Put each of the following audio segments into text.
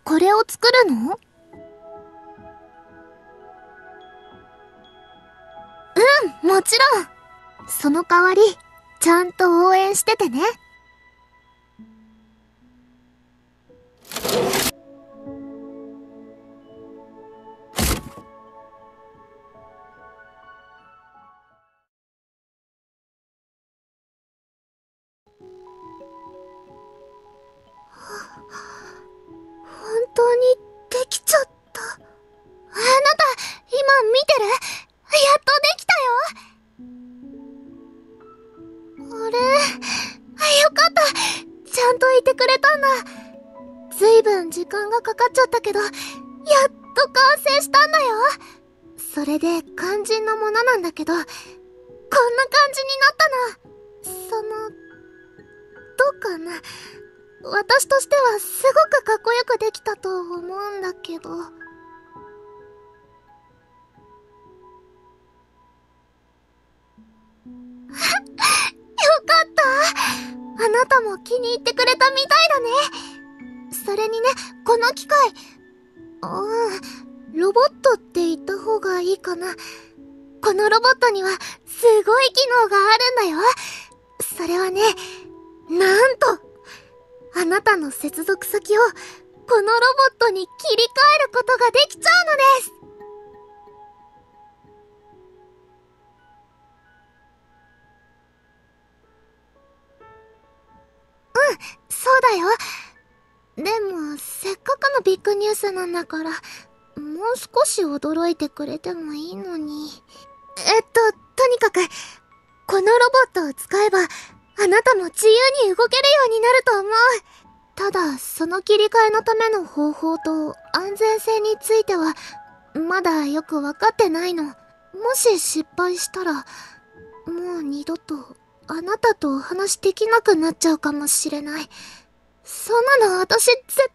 これを作るの？もちろん。その代わり、ちゃんと応援しててね。本当にできちゃった。あなた、今見てる？やっとできたよ。あれ、よかった。ちゃんといてくれたんだ。ずいぶん時間がかかっちゃったけど、やっと完成したんだよ。それで肝心のものなんだけど、こんな感じになったの。どうかな。私としてはすごくかっこよくできたと思うんだけど。よかった。あなたも気に入ってくれたみたいだね。それにね、この機械、ロボットって言った方がいいかな。このロボットにはすごい機能があるんだよ。それはね、なんと、あなたの接続先をこのロボットに切り替えることができちゃうのです。そうだよ。でも、せっかくのビッグニュースなんだから、もう少し驚いてくれてもいいのに。とにかく、このロボットを使えば、あなたも自由に動けるようになると思う。ただ、その切り替えのための方法と安全性については、まだよくわかってないの。もし失敗したら、もう二度とあなたとお話できなくなっちゃうかもしれない。そんなの私絶対に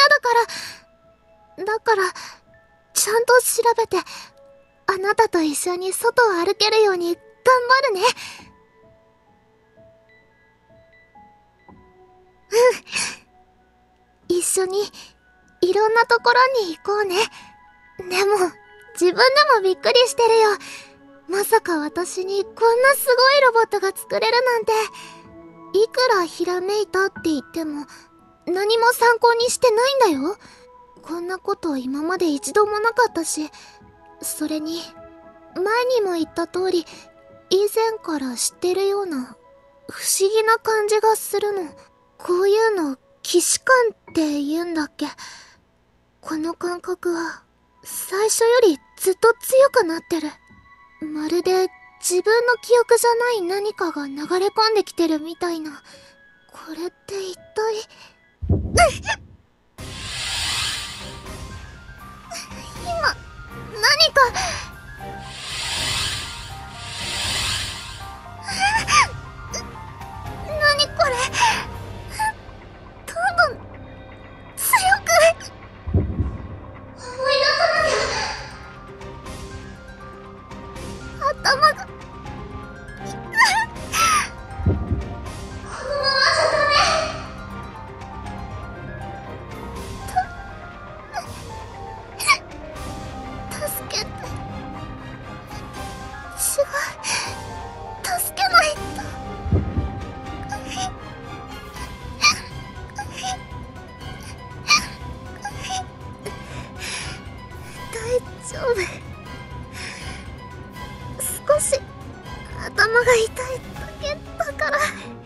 嫌だから、ちゃんと調べて、あなたと一緒に外を歩けるように頑張るね。一緒にいろんなところに行こうね。でも、自分でもびっくりしてるよ。まさか私にこんなすごいロボットが作れるなんて。いくらひらめいたって言っても、何も参考にしてないんだよ。こんなこと今まで一度もなかったし、それに、前にも言った通り、以前から知ってるような、不思議な感じがするの。こういうの、既視感って言うんだっけ。この感覚は、最初よりずっと強くなってる。まるで自分の記憶じゃない何かが流れ込んできてるみたいな。これって一体今、何か何これ、どんどん強く思い出さなきゃ。頭がこのままじゃダメ。助けて。違う、助けないと。大丈夫。少し頭が痛いだけだから。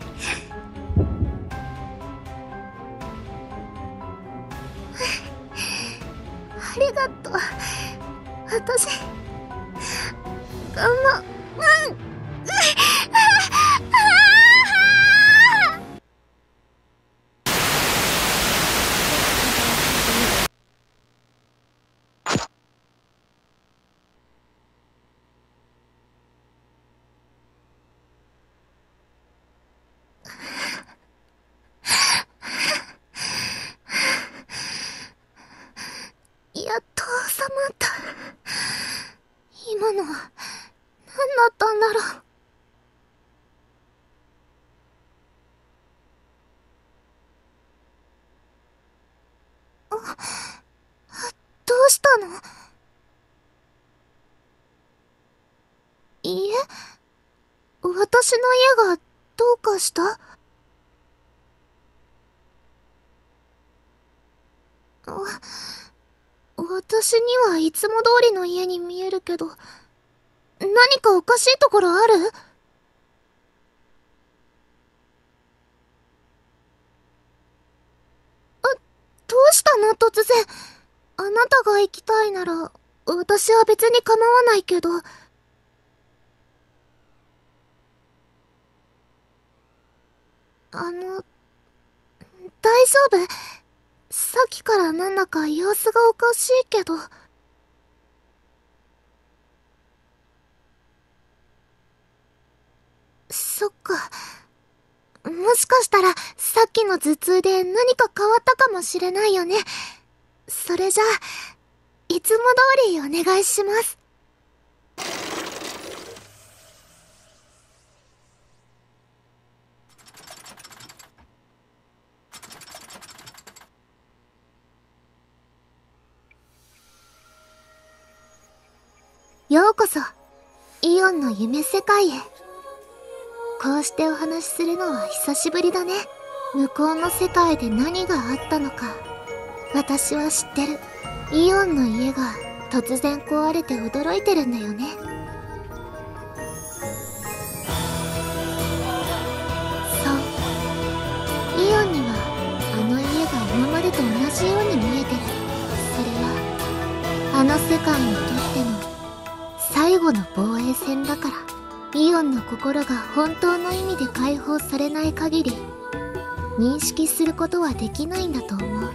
ありがとう。私、頑張、うん。やっと収まった。今のは何だったんだろう。 の？いいえ、私の家がどうかした？私にはいつも通りの家に見えるけど、何かおかしいところある？どうしたの突然。あなたが行きたいなら、私は別に構わないけど。大丈夫？さっきからなんだか様子がおかしいけど。そっか。もしかしたら、さっきの頭痛で何か変わったかもしれないよね。それじゃあ、いつも通りお願いします。ようこそ、イオンの夢世界へ。こうしてお話しするのは久しぶりだね。向こうの世界で何があったのか、私は知ってる。イオンの家が突然壊れて驚いてるんだよね。そう。イオンにはあの家が今までと同じように見えてる。それはあの世界にとっての最後の防衛戦だから。イオンの心が本当の意味で解放されない限り認識することはできないんだと思う。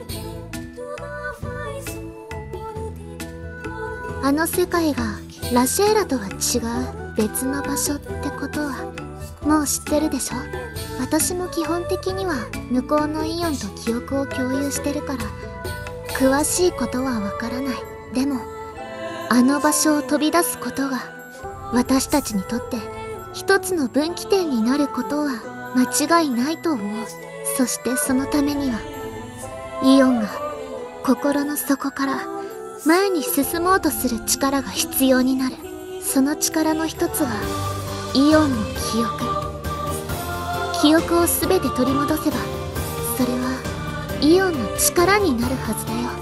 あの世界がラシェーラとは違う別の場所ってことはもう知ってるでしょ。私も基本的には向こうのイオンと記憶を共有してるから詳しいことはわからない。でもあの場所を飛び出すことが私たちにとって一つの分岐点になることは間違いないと思う。そしてそのためにはイオンが心の底から前に進もうとする力が必要になる。その力の一つはイオンの記憶を全て取り戻せばそれはイオンの力になるはずだよ。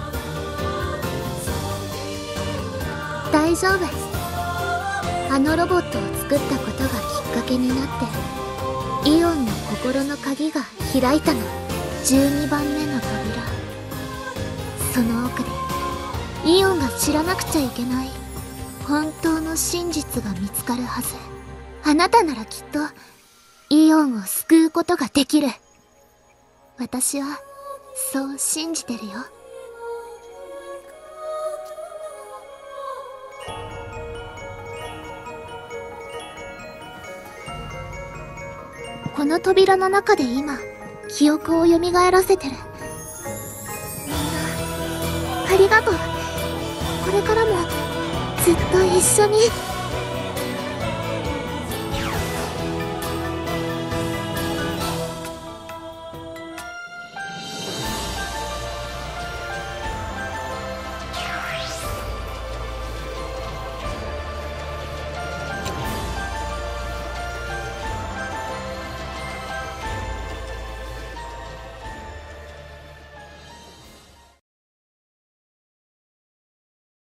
大丈夫。あのロボットを作ったことがきっかけになってイオンの心の鍵が開いたの。12番目の扉。その奥でイオンが知らなくちゃいけない本当の真実が見つかるはず。あなたならきっとイオンを救うことができる。私はそう信じてるよ。この扉の中で今記憶を蘇らせてる。みんなありがとう。これからもずっと一緒に。